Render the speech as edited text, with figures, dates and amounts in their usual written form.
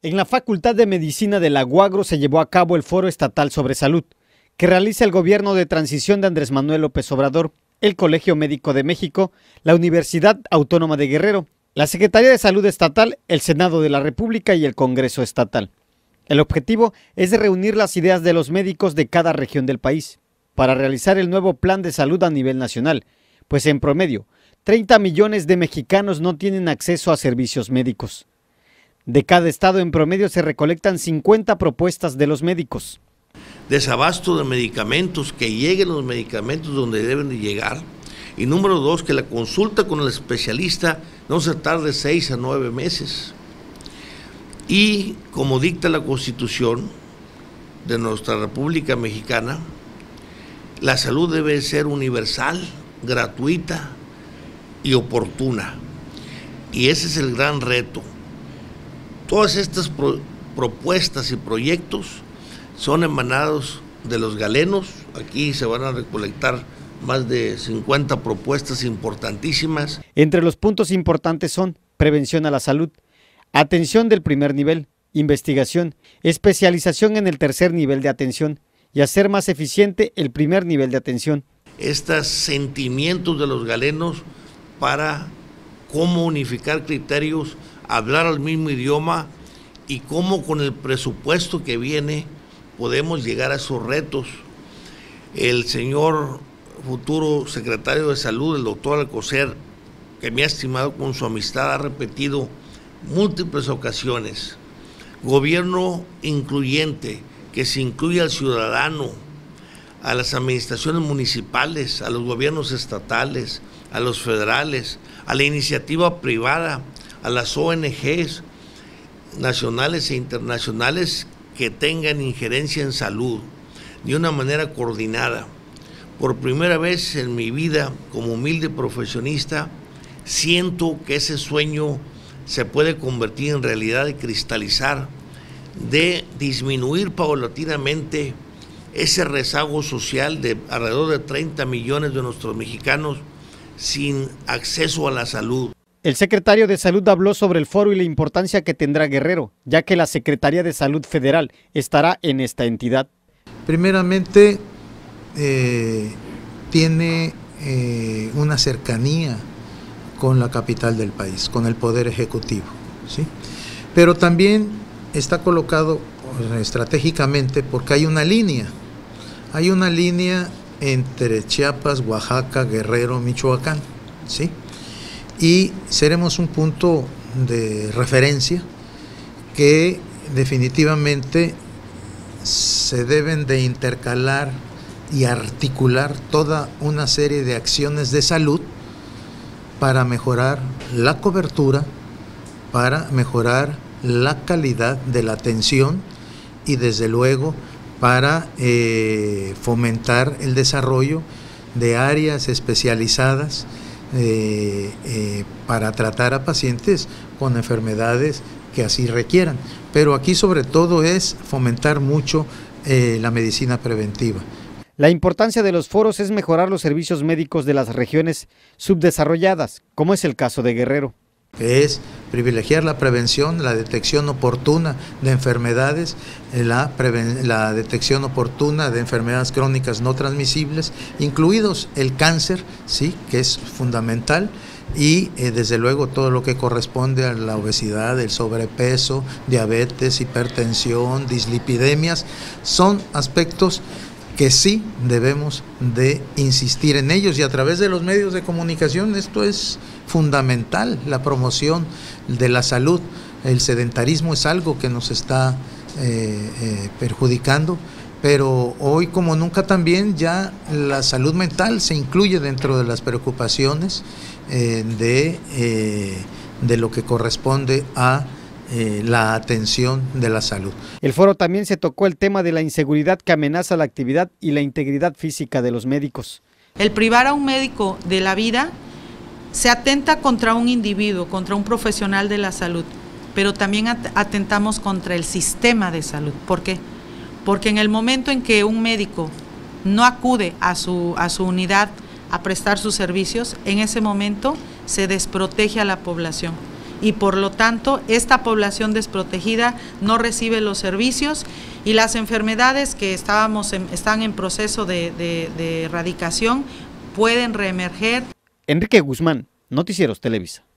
En la Facultad de Medicina de la UAGRO se llevó a cabo el Foro Estatal sobre Salud, que realiza el Gobierno de Transición de Andrés Manuel López Obrador, el Colegio Médico de México, la Universidad Autónoma de Guerrero, la Secretaría de Salud Estatal, el Senado de la República y el Congreso Estatal. El objetivo es reunir las ideas de los médicos de cada región del país para realizar el nuevo plan de salud a nivel nacional, pues en promedio, 30 millones de mexicanos no tienen acceso a servicios médicos. De cada estado en promedio se recolectan 50 propuestas de los médicos. Desabasto de medicamentos, que lleguen los medicamentos donde deben de llegar. Y número 2, que la consulta con el especialista no se tarde 6 a 9 meses. Y como dicta la Constitución de nuestra República Mexicana, la salud debe ser universal, gratuita y oportuna. Y ese es el gran reto. Todas estas propuestas y proyectos son emanados de los galenos. Aquí se van a recolectar más de 50 propuestas importantísimas. Entre los puntos importantes son prevención a la salud, atención del primer nivel, investigación, especialización en el tercer nivel de atención y hacer más eficiente el primer nivel de atención. Estos sentimientos de los galenos para cómo unificar criterios, hablar al mismo idioma y cómo con el presupuesto que viene podemos llegar a esos retos. El señor futuro secretario de Salud, el doctor Alcocer, que me ha estimado con su amistad, ha repetido múltiples ocasiones: gobierno incluyente, que se incluye al ciudadano, a las administraciones municipales, a los gobiernos estatales, a los federales, a la iniciativa privada, a las ONGs nacionales e internacionales que tengan injerencia en salud de una manera coordinada. Por primera vez en mi vida como humilde profesionista siento que ese sueño se puede convertir en realidad y cristalizar, de disminuir paulatinamente ese rezago social de alrededor de 30 millones de nuestros mexicanos sin acceso a la salud. El secretario de Salud habló sobre el foro y la importancia que tendrá Guerrero, ya que la Secretaría de Salud Federal estará en esta entidad. Primeramente, tiene una cercanía con la capital del país, con el Poder Ejecutivo, ¿sí? Pero también está colocado estratégicamente porque hay una línea entre Chiapas, Oaxaca, Guerrero, Michoacán, ¿sí? Y seremos un punto de referencia que definitivamente se deben de intercalar y articular toda una serie de acciones de salud para mejorar la cobertura, para mejorar la calidad de la atención y desde luego para fomentar el desarrollo de áreas especializadas para tratar a pacientes con enfermedades que así requieran. Pero aquí sobre todo es fomentar mucho la medicina preventiva. La importancia de los foros es mejorar los servicios médicos de las regiones subdesarrolladas, como es el caso de Guerrero. Que es privilegiar la prevención, la detección oportuna de enfermedades, la detección oportuna de enfermedades crónicas no transmisibles, incluidos el cáncer, sí, que es fundamental, y desde luego todo lo que corresponde a la obesidad, el sobrepeso, diabetes, hipertensión, dislipidemias, son aspectos que sí debemos de insistir en ellos, y a través de los medios de comunicación esto es fundamental, la promoción de la salud. El sedentarismo es algo que nos está perjudicando, pero hoy como nunca también ya la salud mental se incluye dentro de las preocupaciones de lo que corresponde a la atención de la salud. El foro también se tocó el tema de la inseguridad que amenaza la actividad y la integridad física de los médicos. El privar a un médico de la vida se atenta contra un individuo, contra un profesional de la salud, pero también atentamos contra el sistema de salud. ¿Por qué? Porque en el momento en que un médico no acude a su unidad a prestar sus servicios, en ese momento se desprotege a la población. y por lo tanto esta población desprotegida no recibe los servicios y las enfermedades que están en proceso de erradicación pueden reemerger. Enrique Guzmán, Noticieros Televisa.